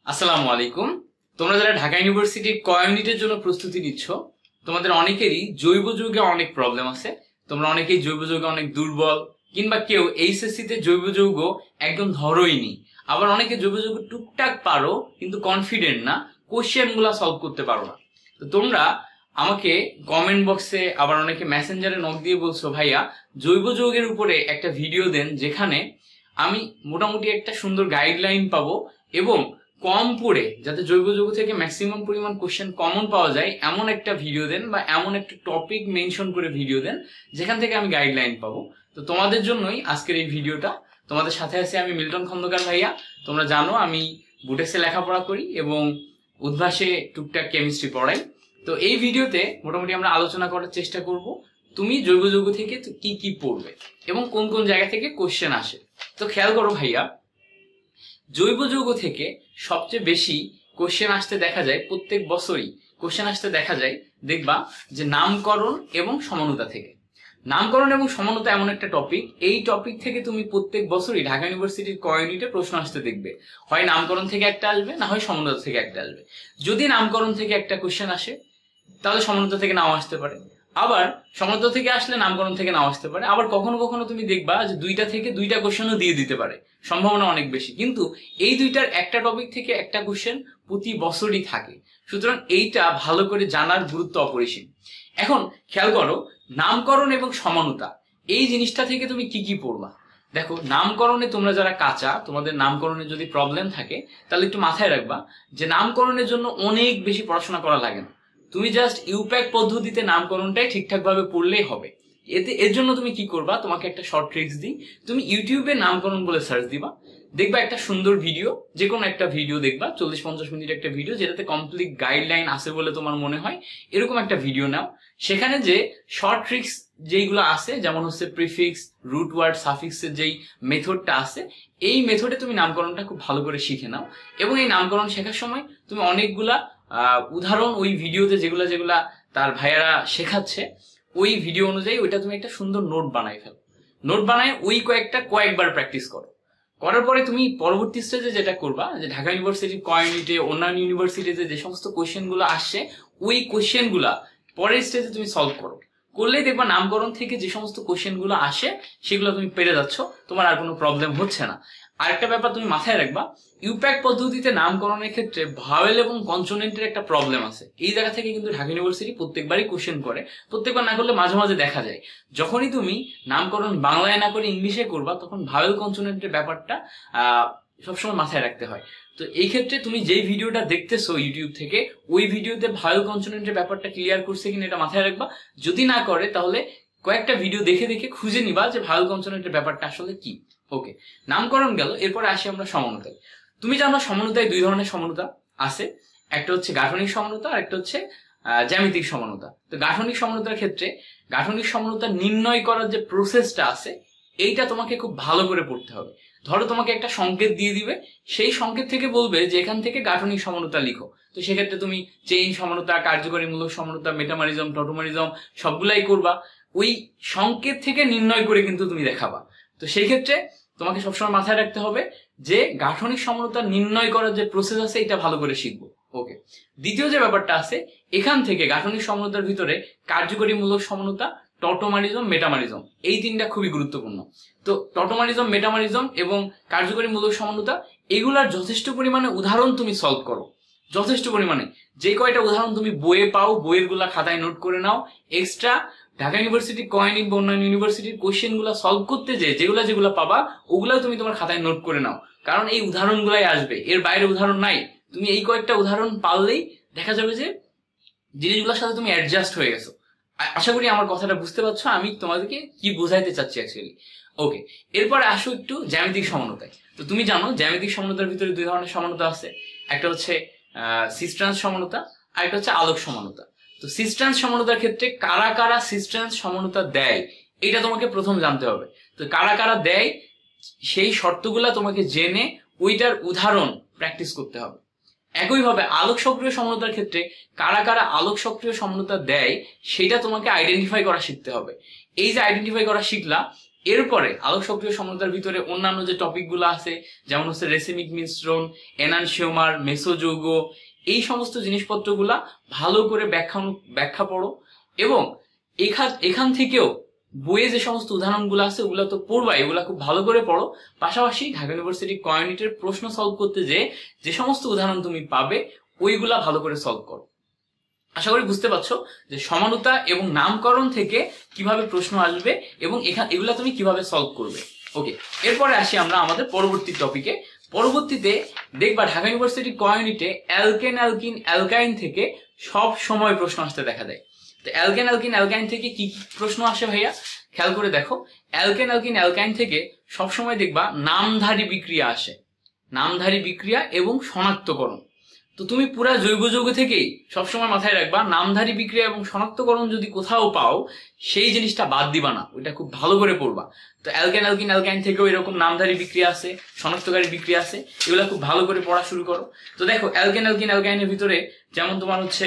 আসসালামু আলাইকুম। তোমরা যারা ঢাকা ইউনিভার্সিটির ক ইউনিটের জন্য প্রস্তুতি নিচ্ছ, তোমাদের অনেকেরই জৈব যৌগে অনেক প্রবলেম আছে। তোমরা অনেকেই জৈব যৌগে অনেক দুর্বল, কিংবা কেউ এইচএসসি তে জৈব যৌগ একদম ধরোইনি। আবার অনেকে জৈব যৌগ টুকটাক পারো কিন্তু কনফিডেন্ট না, কোশ্চেন গুলা সলভ করতে পারো না। তো তোমরা আমাকে কমেন্ট বক্সে, আবার অনেকে মেসেঞ্জারে নক দিয়ে বলছো, ভাইয়া জৈব যৌগের উপরে একটা ভিডিও দেন যেখানে আমি মোটামুটি একটা সুন্দর গাইডলাইন পাবো এবং কম পড়ে যাতে জৈব যৌগ থেকে ম্যাক্সিমাম পরিমাণ কোশ্চেন কমন পাওয়া যায় এমন একটা ভিডিও দেন, বা এমন একটা টপিক মেনশন করে ভিডিও দেন যেখান থেকে আমি গাইডলাইন পাবো। তো তোমাদের জন্যই আজকের এই ভিডিওটা। তোমাদের সাথে আছে আমি মিল্টন খন্দকার ভাইয়া। তোমরা জানো আমি বুটেক্সে লেখাপড়া করি এবং উদ্ভাসে টুকটাক কেমিস্ট্রি পড়াই। তো এই ভিডিওতে মোটামুটি আমরা আলোচনা করার চেষ্টা করব তুমি জৈব যৌগ থেকে কি কি পড়বে এবং কোন কোন জায়গা থেকে কোশ্চেন আসে। তো খেয়াল করো ভাইয়া, জৈব যৌগ থেকে সবচেয়ে বেশি কোশ্চেন আসতে দেখা যায়, প্রত্যেক বছরই কোশ্চেন আসতে দেখা যায়, দেখবা যে নামকরণ এবং সমানুতা থেকে। নামকরণ এবং সমানুতা এমন একটা টপিক, এই টপিক থেকে তুমি প্রত্যেক বছরই ঢাকা ইউনিভার্সিটির ক ইউনিটে প্রশ্ন আসতে দেখবে। হয় নামকরণ থেকে একটা আসবে, না হয় সমানুতা থেকে একটা আসবে। যদি নামকরণ থেকে একটা কোশ্চেন আসে তাহলে সমানুতা থেকে নাও আসতে পারে, আবার সমানুতা থেকে আসলে নামকরণ থেকে নাও আসতে পারে। আবার কখনো কখনো তুমি দেখবা যে দুইটা থেকে দুইটা কোশ্চেনও দিয়ে দিতে পারে, সম্ভাবনা অনেক বেশি। কিন্তু এই দুইটার একটা টপিক থেকে একটা কোশ্চেন প্রতি বছরই থাকে। সুতরাং এইটা ভালো করে জানার গুরুত্ব অপরিসীম। এখন খেয়াল করো, নামকরণ এবং সমানুতা এই জিনিসটা থেকে তুমি কি কি পড়বা। দেখো, নামকরণে তোমরা যারা কাঁচা, তোমাদের নামকরণে যদি প্রবলেম থাকে তাহলে একটু মাথায় রাখবা যে নামকরণের জন্য অনেক বেশি পড়াশোনা করা লাগে না। তুমি জাস্ট ইউপ্যাক পদ্ধতিতে নামকরণটাই ঠিকঠাক ভাবে পড়লেই হবে। এর জন্য তুমি কি করবা, তোমাকে একটা শর্ট ট্রিক্স দিই। তুমি ইউটিউবে নামকরণ বলে সার্চ দিবা, দেখবা একটা সুন্দর ভিডিও, যে কোনো একটা ভিডিও দেখবা, 40-50 মিনিট একটা ভিডিও যেটাতে কমপ্লিট গাইডলাইন আছে বলে তোমার মনে হয়, এরকম একটা ভিডিও নাও। সেখানে যে শর্ট ট্রিক্স যেইগুলো আছে, যেমন হচ্ছে প্রিফিক্স, রুট ওয়ার্ড, সাফিক্সের যেই মেথডটা আছে, এই মেথডে তুমি নামকরণটা খুব ভালো করে শিখে নাও। এবং এই নামকরণ শেখার সময় তুমি অনেকগুলা উদাহরণ ওই ভিডিওতে যেগুলা যেগুলা তার ভাইয়ারা শেখাচ্ছে, ওই ভিডিও অনুযায়ী ওইটা তুমি একটা সুন্দর নোট বানাই ফেলো। নোট বানায় ওই কয়েকবার প্র্যাকটিস করো। করার পরে তুমি পরবর্তী স্টেজে যেটা করবা, যে ঢাকা ইউনিভার্সিটির ক ইউনিটে, অন্যান্য ইউনিভার্সিটিতে যে সমস্ত কোশ্চেন গুলো আসছে, ওই কোশ্চেন গুলা পরের স্টেজে তুমি সলভ করো। করলেই দেখবা নামকরণ থেকে যে সমস্ত কোশ্চেন গুলো আসে সেগুলো তুমি পেরে যাচ্ছ, তোমার আর কোনো প্রবলেম হচ্ছে না। আরেকটা ব্যাপার তুমি মাথায় রাখবা, ইউপ্যাক পদ্ধতিতে নামকরণের ক্ষেত্রে ভাওয়েল এবং কনসোনেন্টের একটা প্রবলেম আছে। এই জায়গা থেকে কিন্তু ঢাকা ইউনিভার্সিটি প্রত্যেকবারই কোশ্চেন করে, প্রত্যেকবার না করলে মাঝে মাঝে দেখা যায়। যখনই তুমি নামকরণ বাংলায় না করে ইংলিশে করবা, তখন ভাওয়েল কনসোনেন্টের ব্যাপারটা সবসময় মাথায় রাখতে হয়। তো এই ক্ষেত্রে তুমি যেই ভিডিওটা দেখতেছো ইউটিউব থেকে, ওই ভিডিওতে ভাওয়েল কনসোনেন্টের ব্যাপারটা ক্লিয়ার করছে কিনা এটা মাথায় রাখবা। যদি না করে তাহলে কয়েকটা ভিডিও দেখে দেখে খুঁজে নিবা যে ভাওয়েল কনসোনেন্টের ব্যাপারটা আসলে কি। ওকে, নামকরণ গেল। এরপরে আসি আমরা সমানুতায়। তুমি জানো সমানুতায় দুই ধরনের সমানুতা আছে, একটা হচ্ছে গাঠনিক সমানুতা আর একটা হচ্ছে জ্যামিতিক সমানুতা। তো গাঠনিক সমানুতার ক্ষেত্রে গাঠনিক সমানুতা নির্ণয় করার যে প্রসেসটা আছে, এইটা তোমাকে খুব ভালো করে পড়তে হবে। ধরো তোমাকে একটা সংকেত দিয়ে দিবে, সেই সংকেত থেকে বলবে যে এখান থেকে গাঠনিক সমানুতা লিখো। তো সেক্ষেত্রে তুমি চেইন সমানুতা, কার্যকরীমূলক সমানুতা, মেটামারিজম, টটোমারিজম সবগুলাই করবা। ওই সংকেত থেকে নির্ণয় করে কিন্তু তুমি দেখাবা। তো সেই ক্ষেত্রে তোমাকে সবসময় মাথায় রাখতে হবে যে গাঠনিক সমানুতা নির্ণয় করার যে প্রসেস আছে এটা ভালো করে শিখবো। ওকে, দ্বিতীয় যে ব্যাপারটা আছে, এখান থেকে গাঠনিক সমানুতার ভিতরে কার্যকরীমূলক সমানুতা, টটোমারিজম, মেটামারিজম, এই তিনটা খুবই গুরুত্বপূর্ণ। তো টটোমারিজম, মেটামারিজম এবং কার্যকরীমূলক সমানুতা, এগুলার যথেষ্ট পরিমাণে উদাহরণ তুমি সলভ করো। যথেষ্ট পরিমাণে যে কয়টা উদাহরণ তুমি বইয়ে পাও, বইয়ের গুলা খাতায় নোট করে নাও। এক্সট্রা ঢাকা ইউনিভার্সিটি ক ইউনিট বা অন্যান্য ইউনিভার্সিটির কোশ্চেন গুলা সলভ করতে যে যেগুলা পাবা, ওগুলা তুমি তোমার খাতায় নোট করে নাও। কারণ এই উদাহরণ গুলাই আসবে, এর বাইরে উদাহরণ নাই। তুমি এই কয়েকটা উদাহরণ পারলেই দেখা যাবে যে জিনিসগুলোর সাথে তুমি অ্যাডজাস্ট হয়ে গেছো। আশা করি আমার কথাটা বুঝতে পারছো আমি তোমাদেরকে কি বোঝাইতে চাচ্ছি অ্যাকচুয়ালি। ওকে, এরপরে আসো একটু জ্যামিতিক সমানুতায়। তো তুমি জানো জ্যামিতিক সমানুতার ভিতরে দুই ধরনের সমানুতা আছে, একটা হচ্ছে সিস্ট্রান্স সমানুতা আর একটা হচ্ছে আলোক সমানুতা। তো সিস্ট্রান্স সমানুতার ক্ষেত্রে কারা কারা সিস্ট্রান্স সমানুতা দেয় এটা তোমাকে প্রথম জানতে হবে। তো কারা কারা দেয় সেই শর্তগুলা তোমাকে জেনে ওইটার উদাহরণ প্র্যাকটিস করতে হবে। একইভাবে আলোক সক্রিয় সমানুতার ক্ষেত্রে কারা কারা আলোক সক্রিয় সমানুতা দেয় সেটা তোমাকে আইডেন্টিফাই করা শিখতে হবে। এই যে আইডেন্টিফাই করা শিখলা, এরপরে আলোক সক্রিয় সমতার ভিতরে অন্যান্য যে টপিকগুলো আছে, যেমন হচ্ছে রেসিমিক মিশ্রণ, এনানসিওমার, মেসোযৌগ, এই সমস্ত জিনিসপত্রগুলা ভালো করে ব্যাখ্যা পড়ো। এবং এখান থেকেও বইয়ে যে সমস্ত উদাহরণগুলো আছে ওগুলো তো পড়বা, এগুলা খুব ভালো করে পড়ো। পাশাপাশি ঢাকা ইউনিভার্সিটি কমিউনিটির প্রশ্ন সলভ করতে যে সমস্ত উদাহরণ তুমি পাবে ওইগুলা ভালো করে সলভ করো। আশা করি বুঝতে পারছো যে সমানতা এবং নামকরণ থেকে কিভাবে প্রশ্ন আসবে এবং এগুলা তুমি কিভাবে সলভ করবে। ওকে, এরপরে আসি আমরা আমাদের পরবর্তী টপিকে। পরবর্তীতে দেখবা ঢাকা ইউনিভার্সিটি কমিউনিটিতে অ্যালকেন অ্যালকিন অ্যালকাইন থেকে সব সময় প্রশ্ন আসতে দেখা যায়। তো অ্যালকেন অ্যালকিন অ্যালকাইন থেকে কি কি প্রশ্ন আসে ভাইয়া, খেয়াল করে দেখো। অ্যালকেন অ্যালকিন অ্যালকাইন থেকে সবসময় দেখবা নামধারী বিক্রিয়া আসে, নামধারী বিক্রিয়া এবং শনাক্তকরণ। তো তুমি পুরা জৈব যৌগ থেকেই সবসময় মাথায় রাখবা নামধারী বিক্রিয়া এবং শনাক্তকরণ যদি কোথাও পাও সেই জিনিসটা বাদ দিবা না, ওইটা খুব ভালো করে পড়বা। তো অ্যালকেন অ্যালকিন অ্যালকাইন থেকেও এরকম নামধারী বিক্রিয়া আছে, শনাক্তকারী বিক্রিয়া আছে, এগুলা খুব ভালো করে পড়া শুরু করো। তো দেখো অ্যালকেন অ্যালকিন অ্যালকাইনের ভিতরে যেমন তোমার হচ্ছে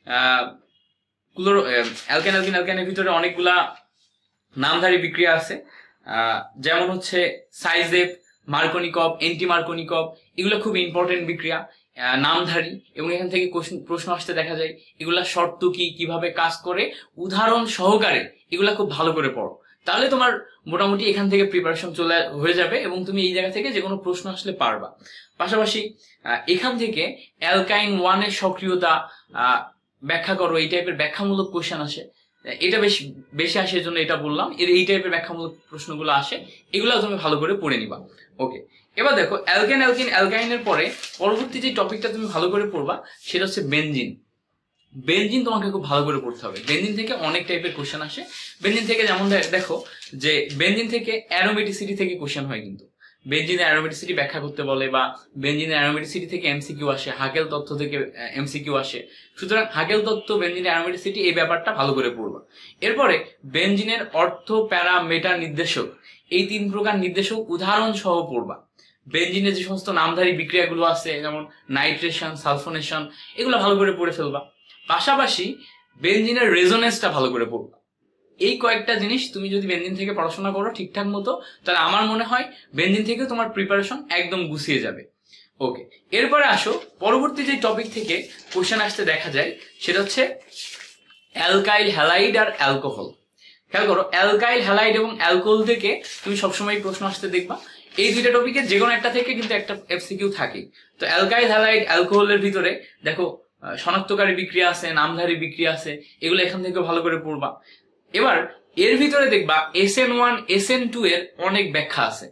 অ্যালকেন অ্যালকিন অ্যালকাইনের ভিতরে অনেকগুলা নামধারী বিক্রিয়া আছে, যেমন হচ্ছে সাইজেপ, মার্কনিকভ, এন্টি মার্কনিকভ, এগুলো খুব ইম্পর্টেন্ট বিক্রিয়া, নামধারী, এবং এখান থেকে প্রশ্ন আসতে দেখা যায়। এগুলা শর্ত কি, কিভাবে কাজ করে, উদাহরণ সহকারে এগুলা খুব ভালো করে পড়ো, তাহলে তোমার মোটামুটি এখান থেকে প্রিপারেশন হয়ে যাবে এবং তুমি এই জায়গা থেকে যে কোনো প্রশ্ন আসলে পারবা। পাশাপাশি এখান থেকে অ্যালকাইন 1 এর সক্রিয়তা ব্যাখ্যা করো, এই টাইপের ব্যাখ্যামূলক কোশ্চেন আসে। এটা বেশি আসে এর জন্য এটা বললাম, এই টাইপের ব্যাখ্যামূলক প্রশ্নগুলো আসে, এগুলো তুমি ভালো করে পড়ে নিবা। ওকে, এবার দেখো অ্যালকেন অ্যালকিন অ্যালকাইনের পরে পরবর্তী যে টপিকটা তুমি ভালো করে পড়বা সেটা হচ্ছে বেনজিন। বেনজিন তোমাকে খুব ভালো করে পড়তে হবে। বেনজিন থেকে অনেক টাইপের কোশ্চেন আসে। বেনজিন থেকে যেমন দেখো যে বেনজিন থেকে অ্যারোমেটিসিটি থেকে কোশ্চেন হয়, কিন্তু বেনজিনের অ্যারোমেটিসিটি ব্যাখ্যা করতে বলে, বা বেনজিনের অ্যারোমেটিসিটি থেকে এমসিকিউ আসে, হাকেল তত্ত্ব থেকে এমসিকিউ আসে। সুতরাং হাকেল তত্ত্ব, বেনজিনের অ্যারোমেটিসিটি, এই ব্যাপারটা ভালো করে পড়বা। এরপরে বেনজিনের অর্থ, প্যারা, মেটা নির্দেশক, এই 3 প্রকার নির্দেশক উদাহরণ সহ পড়বা। বেনজিনের যে সমস্ত নামধারী বিক্রিয়াগুলো আছে যেমন নাইট্রেশন, সালফোনেশন, এগুলো ভালো করে পড়ে ফেলবা। পাশাপাশি বেনজিনের রেজোনেন্সটা ভালো করে পড়বা। এই কয়েকটা জিনিস তুমি যদি বেনজিন থেকে পড়াশোনা করো ঠিকঠাক মতো, তাহলে আমার মনে হয় বেনজিন থেকে তোমার প্রিপারেশন একদম গুছিয়ে যাবে। ওকে, এরপরে আসো পরবর্তী যে টপিক থেকে কোশ্চেন আসতে দেখা যায় সেটা হচ্ছে অ্যালকাইল হ্যালাইড আর অ্যালকোহল। খেয়াল করো, অ্যালকাইল হ্যালাইড এবং অ্যালকোহল থেকে তুমি সবসময় প্রশ্ন আসতে দেখবা। এই দুইটা টপিকের যে কোনো একটা থেকে কিন্তু একটা এমসিকিউ থাকে। তো অ্যালকাইল হ্যালাইড অ্যালকোহলের ভিতরে দেখো শনাক্তকারী বিক্রিয়া আছে, নামধারী বিক্রিয়া আছে, এগুলো এখান থেকে ভালো করে পড়বা। এবার এর ভিতরে দেখবা SN1 SN2 এর অনেক ব্যাখ্যা আছে।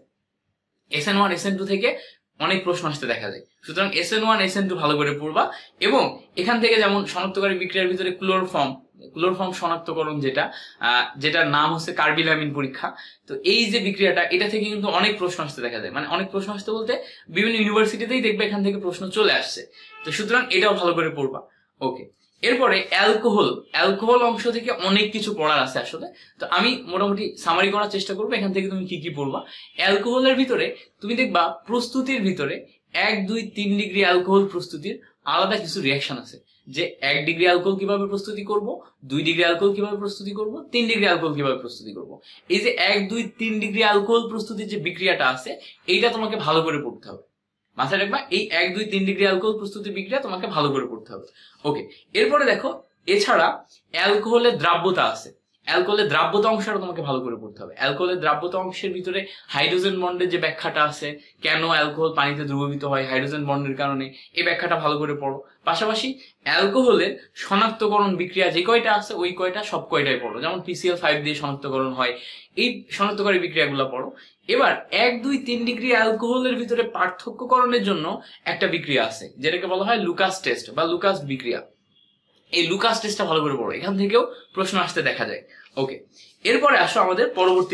SN1 SN2 থেকে অনেক প্রশ্ন আসতে দেখা যায়। সুতরাং SN1 SN2 ভালো করে পড়বা। এবং এখান থেকে যেমন শনাক্তকারী বিক্রিয়ার ভিতরে ক্লোরোফর্ম শনাক্তকরণ, যেটার নাম হচ্ছে কার্বিলামিন পরীক্ষা। তো এই যে বিক্রিয়াটা, এটা থেকে কিন্তু অনেক প্রশ্ন আসতে দেখা যায়, মানে অনেক প্রশ্ন আসতে বলতে বিভিন্ন ইউনিভার্সিটিতেই দেখবে এখান থেকে প্রশ্ন চলে আসছে। তো সুতরাং এটাও ভালো করে পড়বা। ওকে, এরপরে অ্যালকোহল অংশ থেকে অনেক কিছু পড়ার আছে আসলে। তো আমি মোটামুটি সামারি করার চেষ্টা করবো এখান থেকে তুমি কি কি পড়বা। অ্যালকোহলের ভিতরে তুমি দেখবা প্রস্তুতির ভিতরে 1, 2, 3 ডিগ্রি অ্যালকোহল প্রস্তুতির আলাদা কিছু রিয়াকশন আছে, যে 1 ডিগ্রি অ্যালকোহল কিভাবে প্রস্তুতি করব, 2 ডিগ্রি অ্যালকোহল কিভাবে প্রস্তুতি করব, 3 ডিগ্রি অ্যালকোহল কিভাবে প্রস্তুতি করব। এই যে 1, 2, 3 ডিগ্রি অ্যালকোহল প্রস্তুতির যে বিক্রিয়াটা আছে এইটা তোমাকে ভালো করে পড়তে হবে। মাথায় রাখবা, এই 1, 2, 3 ডিগ্রি অ্যালকোহল প্রস্তুতির বিক্রিয়া তোমাকে ভালো করে পড়তে হবে। ওকে, এরপরে দেখো এছাড়া অ্যালকোহলের দ্রাব্যতা আছে। অ্যালকোহলের দ্রাব্যতা অংশটা তোমাকে ভালো করে পড়তে হবে। অ্যালকোহলের দ্রাব্যতা অংশের ভিতরে হাইড্রোজেন বন্ডের যে ব্যাখ্যাটা আছে, কেন অ্যালকোহল পানিতে দ্রবীভূত হয় হাইড্রোজেন বন্ডের কারণে, এই ব্যাখ্যাটা ভালো করে পড়ো। পাশাপাশি অ্যালকোহলের শনাক্তকরণ বিক্রিয়া যে কয়টা আছে ওই কয়টা সব কয়টাই পড়ো, যেমন PCl5 দিয়ে শনাক্তকরণ হয়, এই শনাক্তকারী বিক্রিয়াগুলো পড়ো। এবার 1, 2, 3 ডিগ্রি অ্যালকোহলের ভিতরে পার্থক্যকরণের জন্য একটা বিক্রিয়া আছে যেটাকে বলা হয় লুকাস টেস্ট বা লুকাস বিক্রিয়া। এই লুকাস টেস্টটা ভালো করে পড়ো, এখান থেকেও প্রশ্ন আসতে দেখা যায়। ওকে, এরপরে আসো আমাদের পরবর্তী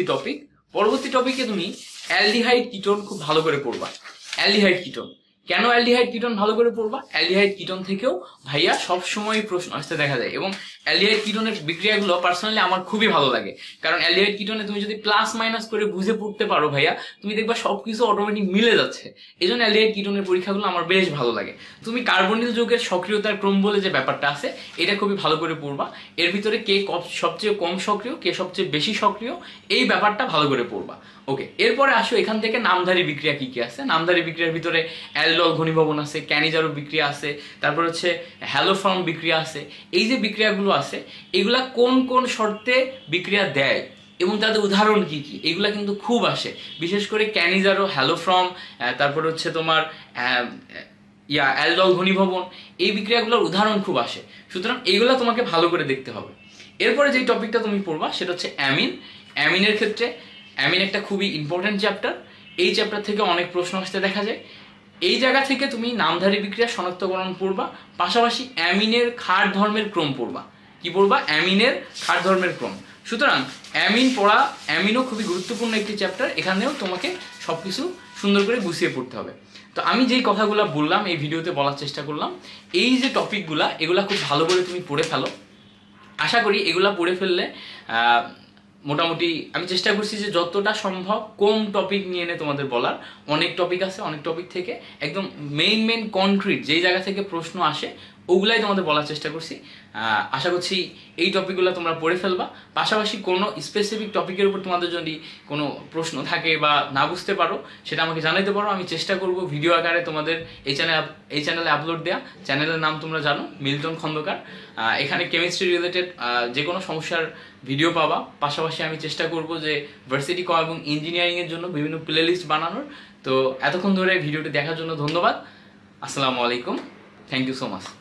টপিকে তুমি অ্যালডিহাইড কিটোন খুব ভালো করে পড়বা। অ্যালডিহাইড কিটোন, কেন অ্যালডিহাইড কিটোন ভালো করে পড়বা? অ্যালডিহাইড কিটোন থেকেও ভাইয়া সবসময় প্রশ্ন আসতে দেখা যায়, এবং অ্যালডিহাইড কিটোনের বিক্রিয়াগুলো পার্সোনালি আমার খুবই ভালো লাগে, কারণ অ্যালডিহাইড কিটোনে তুমি যদি প্লাস মাইনাস করে বুঝে পড়তে পারো ভাইয়া, তুমি দেখবা সবকিছু অটোমেটিক মিলে যাচ্ছে। এই জন্য অ্যালডিহাইড কিটোনের পরীক্ষাগুলো আমার বেশ ভালো লাগে। তুমি কার্বনিল যৌগের সক্রিয়তার ক্রম বলে যে ব্যাপারটা আছে, এটা খুবই ভালো করে পড়বা। এর ভিতরে কে সবচেয়ে কম সক্রিয়, কে সবচেয়ে বেশি সক্রিয়, এই ব্যাপারটা ভালো করে পড়বা। ওকে, এরপরে আসো এখান থেকে নামধারী বিক্রিয়া কি কি আছে। নামধারী বিক্রিয়ার ভিতরে অ্যালডল ঘনীভবন আছে, ক্যানিজারো বিক্রিয়া আছে, তারপর হচ্ছে হ্যালোফর্ম বিক্রিয়া আছে। এই যে বিক্রিয়াগুলো আছে, এগুলা কোন কোন শর্তে বিক্রিয়া দেয় এবং তাদের উদাহরণ কি কি, এগুলা কিন্তু খুব আসে। বিশেষ করে ক্যানিজারো, হ্যালোফর্ম, তারপর হচ্ছে তোমার অ্যালডল ঘনীভবন, এই বিক্রিয়াগুলোর উদাহরণ খুব আসে। সুতরাং এইগুলা তোমাকে ভালো করে দেখতে হবে। এরপরে যে টপিকটা তুমি পড়বা সেটা হচ্ছে অ্যামিন। অ্যামিনের ক্ষেত্রে অ্যামিন একটা খুবই ইম্পর্টেন্ট চ্যাপ্টার। এই চ্যাপ্টার থেকে অনেক প্রশ্ন আসতে দেখা যায়। এই জায়গা থেকে তুমি নামধারী বিক্রিয়া শনাক্তকরণ পড়বা, পাশাপাশি অ্যামিনের ক্ষার ধর্মের ক্রম পড়বা। কি পড়বা? অ্যামিনের ক্ষার ধর্মের ক্রম। সুতরাং অ্যামিন পড়া, অ্যামিনও খুবই গুরুত্বপূর্ণ একটি চ্যাপ্টার। এখানেও তোমাকে সবকিছু সুন্দর করে গুছিয়ে পড়তে হবে। তো আমি যেই কথাগুলো বললাম এই ভিডিওতে বলার চেষ্টা করলাম, এই যে টপিকগুলা, এগুলা খুব ভালো করে তুমি পড়ে ফেলো। আশা করি এগুলা পড়ে ফেললে মোটামুটি আমি চেষ্টা করছি যে যতটা সম্ভব কম টপিক নিয়ে এনে তোমাদের বলার। অনেক টপিক আছে, অনেক টপিক থেকে একদম মেইন কনক্রিট যেই জায়গা থেকে প্রশ্ন আসে ওগুলাই তোমাদের বলার চেষ্টা করছি। আশা করছি এই টপিকগুলো তোমরা পড়ে ফেলবা। পাশাপাশি কোনো স্পেসিফিক টপিকের উপর তোমাদের যদি কোনো প্রশ্ন থাকে বা না বুঝতে পারো, সেটা আমাকে জানাতে পারো। আমি চেষ্টা করব ভিডিও আকারে তোমাদের এই চ্যানেলে আপলোড দেওয়া। চ্যানেলের নাম তোমরা জানো, মিল্টন খন্দকার। এখানে কেমিস্ট্রি রিলেটেড যে কোনো সমস্যার ভিডিও পাবা। পাশাপাশি আমি চেষ্টা করব যে ভার্সিটি ক এবং ইঞ্জিনিয়ারিংয়ের জন্য বিভিন্ন প্লেলিস্ট বানানোর। তো এতক্ষণ ধরে ভিডিওটি দেখার জন্য ধন্যবাদ। আসসালামু আলাইকুম, থ্যাংক ইউ সো মাচ।